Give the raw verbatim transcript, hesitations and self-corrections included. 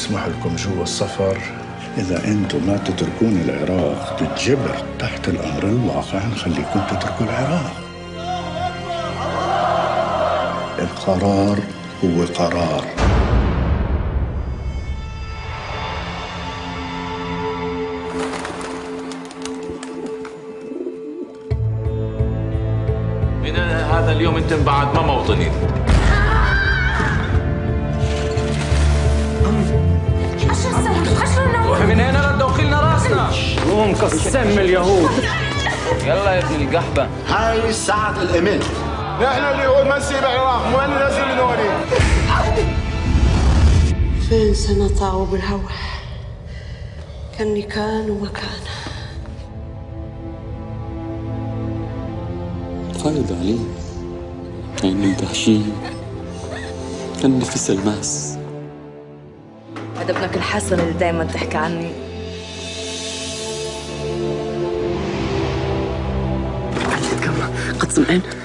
نسمح لكم جوا السفر إذا أنتم ما تتركون العراق تتجبر تحت الأمر الواقع نخليكم تتركوا العراق. القرار هو قرار. من هذا اليوم انتم بعد ما موطنين. من هنا ردوا خلنا راسنا. قوم قسم اليهود. يلا يا ابن القحبة. هاي سعد الإمام. نحن اللي هو نمسي العراق مو ننزل نوري. فين سنطاع بالهوى كاني كان ومكان. فايض علي عين الدهشين كان نفس الماس. هذا ابنك الحسن اللي دايما تحكي عني. قد سمعان